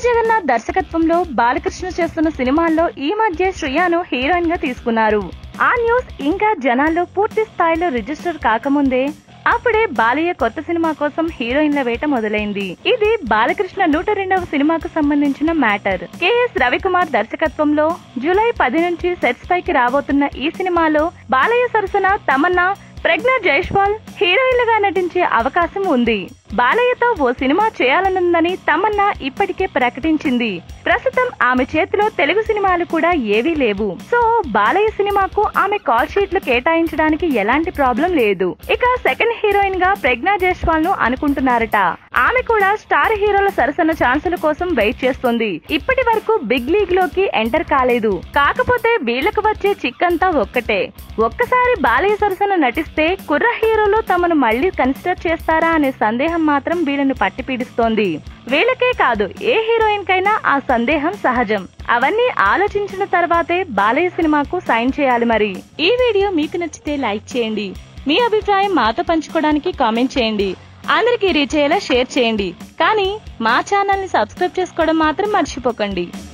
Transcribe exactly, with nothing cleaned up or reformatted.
జగన్నాథ్ దర్శకత్వంలో బాలకృష్ణ చేస్తున్న సినిమాల్లో ఈ మధ్య శ్రియను హీరోయిన్ గా తీసుకున్నారు. ఆ న్యూస్ ఇంకా జనాల్లో పూర్తి స్థాయిలో రిజిస్టర్ కాకముందే అప్పుడే బాలయ్య కొత్త సినిమా కోసం హీరోయిన్ల వేట మొదలైంది. ఇది బాలకృష్ణ నూట రెండవ సినిమాకు సంబంధించిన మ్యాటర్. కెఎస్ రవికుమార్ దర్శకత్వంలో జూలై పది నుంచి సెట్స్ పైకి రాబోతున్న ఈ సినిమాలో బాలయ్య సరసన తమన్నా, ప్రజ్ఞా జైస్వాల్ హీరోయిన్లుగా నటించే అవకాశం ఉంది. బాలయ్యతో ఓ సినిమా చేయాలనుందని తమన్నా ఇప్పటికే ప్రకటించింది. ప్రస్తుతం ఆమె చేతిలో తెలుగు సినిమాలు కూడా ఏవీ లేవు. సో బాలయ్య సినిమాకు ఆమె కాల్ షీట్లు కేటాయించడానికి ఎలాంటి ప్రాబ్లం లేదు. ఇక సెకండ్ హీరోయిన్ గా ప్రజ్ఞా జైస్వాల్ ను అనుకుంటున్నారట. ఆమె కూడా స్టార్ హీరోల సరసన ఛాన్సుల కోసం వెయిట్ చేస్తుంది. ఇప్పటి వరకు బిగ్ లీగ్ లోకి ఎంటర్ కాలేదు. కాకపోతే వీళ్లకు వచ్చే చిక్కంతా ఒక్కటే, ఒక్కసారి బాలయ్య సరసన నటిస్తే కుర్ర హీరోలు తమను మళ్లీ కన్సిడర్ చేస్తారా అనే సందేహం మాత్రం వీళ్ళను పట్టి పీడిస్తోంది. వీళ్ళకే కాదు, ఏ హీరోయిన్ కైనా ఆ సందేహం సహజం. అవన్నీ ఆలోచించిన తర్వాతే బాలయ్య సినిమాకు సైన్ చేయాలి. మరి ఈ వీడియో మీకు నచ్చితే లైక్ చేయండి. మీ అభిప్రాయం మాతో పంచుకోవడానికి కామెంట్ చేయండి. అందరికీ రీచ్ అయ్యేలా షేర్ చేయండి. కానీ మా ఛానల్ ని సబ్స్క్రైబ్ చేసుకోవడం మాత్రం మర్చిపోకండి.